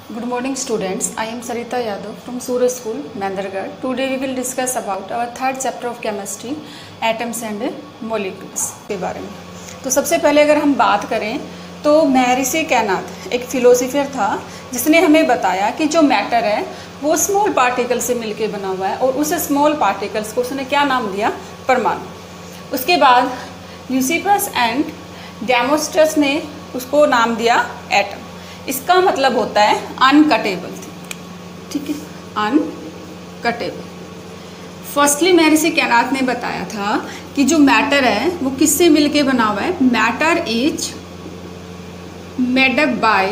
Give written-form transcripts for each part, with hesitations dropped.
Good morning students, I am Sarita Yadav from Surya School, Mandargarh. Today we will discuss about our third chapter of chemistry, atoms and molecules के बारे में। तो सबसे पहले अगर हम बात करें तो महर्षि कैनाथ एक फिलोसोफर था जिसने हमें बताया कि जो मैटर है वो स्मॉल पार्टिकल से मिलके बना हुआ है और उस स्मॉल पार्टिकल्स को उसने क्या नाम दिया, परमाणु। उसके बाद ल्यूसिफस एंड डेमोस्ट्रस ने उसको नाम दिया एटम। इसका मतलब होता है अनकटेबल, ठीक है, अनकटेबल। फर्स्टली महर्षि कैनाथ ने बताया था कि जो मैटर है वो किससे मिलके बना हुआ है। Matter is made up by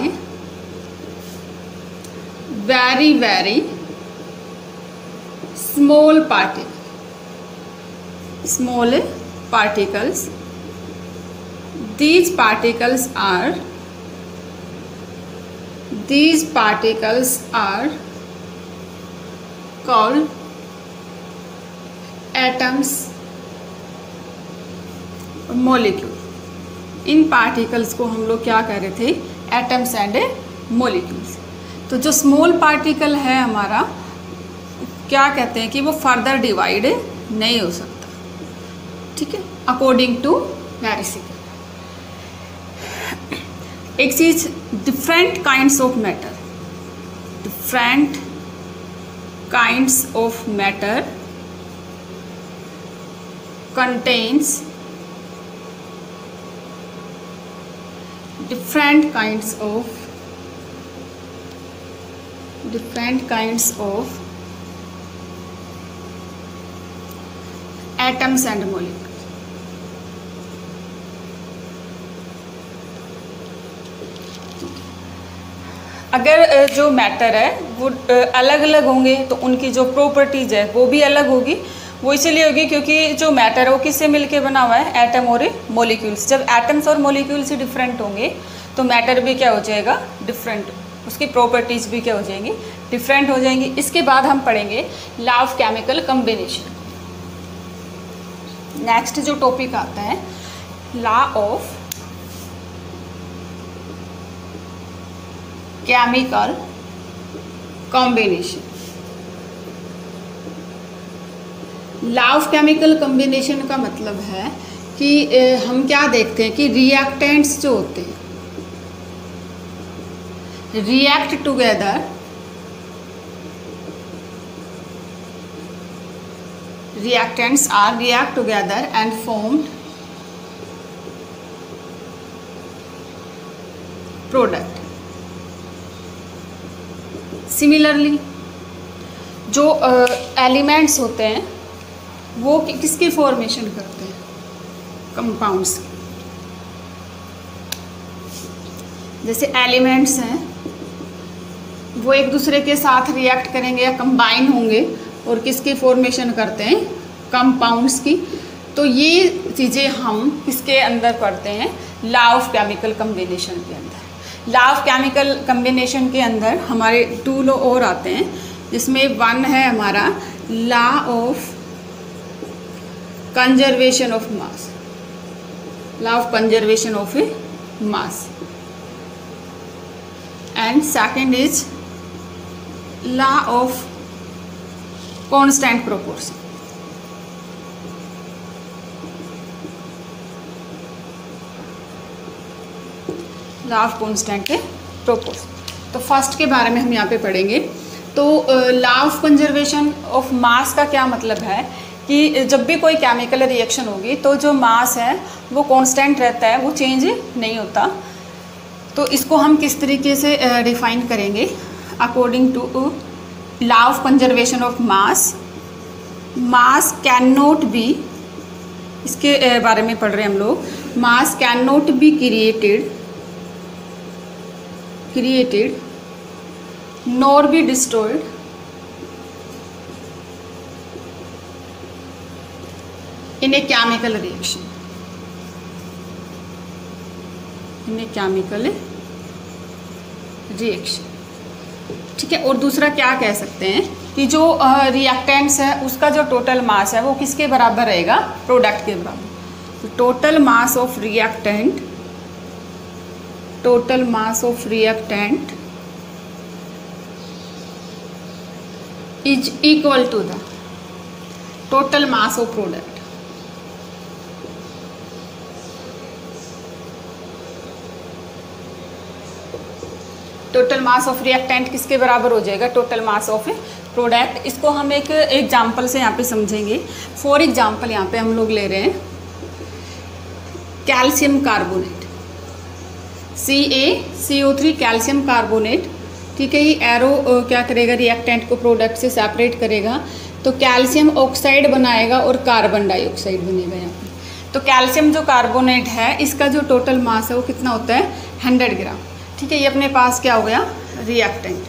very very small particles. These particles are called atoms और molecule। इन पार्टिकल्स को हम लोग क्या कह रहे थे, एटम्स एंड मोलिक्यूल्स। तो जो स्मॉल पार्टिकल है हमारा, क्या कहते हैं कि वो फर्दर डिवाइड नहीं हो सकता, ठीक है, अकॉर्डिंग टू महर्षि। एक चीज, different kinds of matter contains different kinds of atoms and molecules। अगर जो मैटर है वो अलग अलग होंगे तो उनकी जो प्रॉपर्टीज है वो भी अलग होगी। वो इसलिए होगी क्योंकि जो मैटर है वो किससे मिलके बना हुआ है, एटम और मॉलिक्यूल्स। जब एटम्स और मॉलिक्यूल्स ही डिफरेंट होंगे तो मैटर भी क्या हो जाएगा, डिफरेंट। उसकी प्रॉपर्टीज भी क्या हो जाएंगी, डिफरेंट हो जाएंगी। इसके बाद हम पढ़ेंगे law of chemical combination. Next जो टॉपिक आता है, law of chemical combination. Law of chemical combination का मतलब है कि हम क्या देखते हैं कि रिएक्टेंट्स जो होते हैं react together, reactants are react together and formed product। Similarly जो एलिमेंट्स होते हैं वो किसकी फॉर्मेशन करते हैं, कंपाउंड्स। जैसे एलिमेंट्स हैं वो एक दूसरे के साथ रिएक्ट करेंगे या कंबाइन होंगे और किसकी फॉर्मेशन करते हैं, कंपाउंड्स की। तो ये चीज़ें हम किसके अंदर पढ़ते हैं, लॉ ऑफ केमिकल कॉम्बिनेशन के अंदर। लॉ ऑफ केमिकल कॉम्बिनेशन के अंदर हमारे 2 लॉ और आते हैं, जिसमें 1 है हमारा law of conservation of mass, law of conservation of mass, and second is law of constant proportion. Law of constant proportion. तो फर्स्ट के बारे में हम यहाँ पे पढ़ेंगे। तो law of conservation of mass का क्या मतलब है कि जब भी कोई केमिकल रिएक्शन होगी तो जो मास है वो कांस्टेंट रहता है, वो चेंज नहीं होता। तो इसको हम किस तरीके से डिफाइन करेंगे, according to law of conservation of mass can not be, इसके बारे में पढ़ रहे हैं हम लोग। Mass can not be created nor be destroyed in a chemical reaction, ठीक है। और दूसरा क्या कह सकते हैं कि जो रिएक्टेंट्स है उसका जो टोटल मास है वो किसके बराबर रहेगा, प्रोडक्ट के बराबर। तो total mass of reactant is equal to the total mass of product. Total mass of reactant किसके बराबर हो जाएगा? Total mass of product. इसको हम एक एग्जाम्पल से यहाँ पे समझेंगे। फॉर एग्जाम्पल यहाँ पे हम लोग ले रहे हैं calcium carbonate, CaCO3 calcium carbonate. ठीक है, ये एरो क्या करेगा? रिएक्टेंट को प्रोडक्ट से सेपरेट करेगा, तो कैल्शियम ऑक्साइड बनाएगा और कार्बन डाइऑक्साइड बनेगा यहाँ पे। तो कैल्शियम जो कार्बोनेट है, इसका जो टोटल मास है वो कितना होता है? 100 ग्राम। ठीक है, ये अपने पास क्या हो गया? रिएक्टेंट।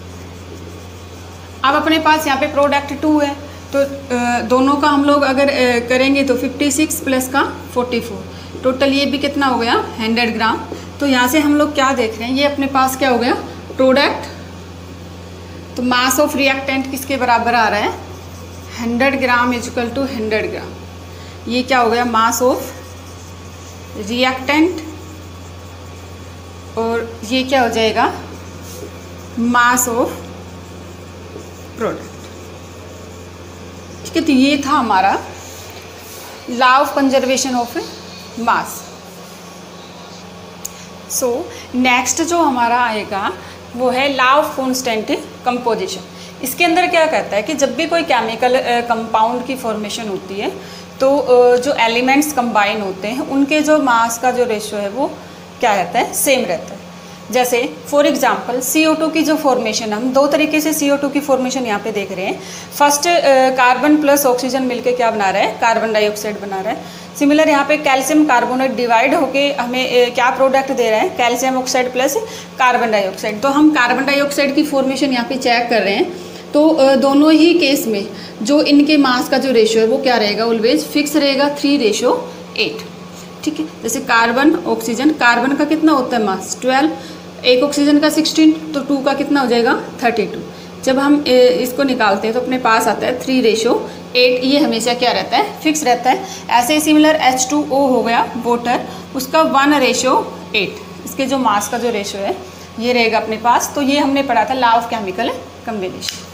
अब अपने पास यहाँ पे प्रोडक्ट 2 है, तो दोनों का हम लोग अगर करेंगे तो 56 प्लस का 44, टोटल ये भी कितना हो गया? 100 ग्राम। तो यहाँ से हम लोग क्या देख रहे हैं? ये अपने पास क्या हो गया? प्रोडक्ट। तो मास ऑफ रिएक्टेंट किसके बराबर आ रहा है? 100 gram is equal to 100 gram. ये क्या हो गया? Mass of reactant. और ये क्या हो जाएगा? Mass of product. ठीक है, तो ये था हमारा law of conservation of mass. So next जो हमारा आएगा वो है लॉ ऑफ कांस्टेंट कंपोजिशन। इसके अंदर क्या कहता है कि जब भी कोई केमिकल कंपाउंड की फॉर्मेशन होती है तो जो एलिमेंट्स कंबाइन होते हैं उनके जो मास का जो रेशियो है वो क्या रहता है? सेम रहता है। जैसे फॉर एग्जांपल CO2 की जो फॉर्मेशन, हम 2 तरीके से CO2 की फॉर्मेशन यहाँ पे देख रहे हैं। फर्स्ट कार्बन प्लस ऑक्सीजन मिलके क्या बना रहा है? कार्बन डाइऑक्साइड बना रहा है। सिमिलर यहाँ पे कैल्शियम कार्बोनेट डिवाइड होके हमें क्या प्रोडक्ट दे रहा है? Calcium oxide plus carbon dioxide. तो हम कार्बन डाइऑक्साइड की फॉर्मेशन यहाँ पे चेक कर रहे हैं, तो दोनों ही केस में जो इनके मास का जो रेशियो है वो क्या रहेगा? ऑलवेज फिक्स रहेगा, 3:8। ठीक है, जैसे कार्बन ऑक्सीजन, कार्बन का कितना होता है मास? 12, एक ऑक्सीजन का 16, तो 2 का कितना हो जाएगा? 32। जब हम इसको निकालते हैं तो अपने पास आता है 3:8। ये हमेशा क्या रहता है? फिक्स रहता है। ऐसे ही सिमिलर H2O हो गया वाटर, उसका 1:8। इसके जो मास का जो रेशियो है ये रहेगा अपने पास। तो ये हमने पढ़ा था लॉ ऑफ केमिकल कॉम्बिनेशन।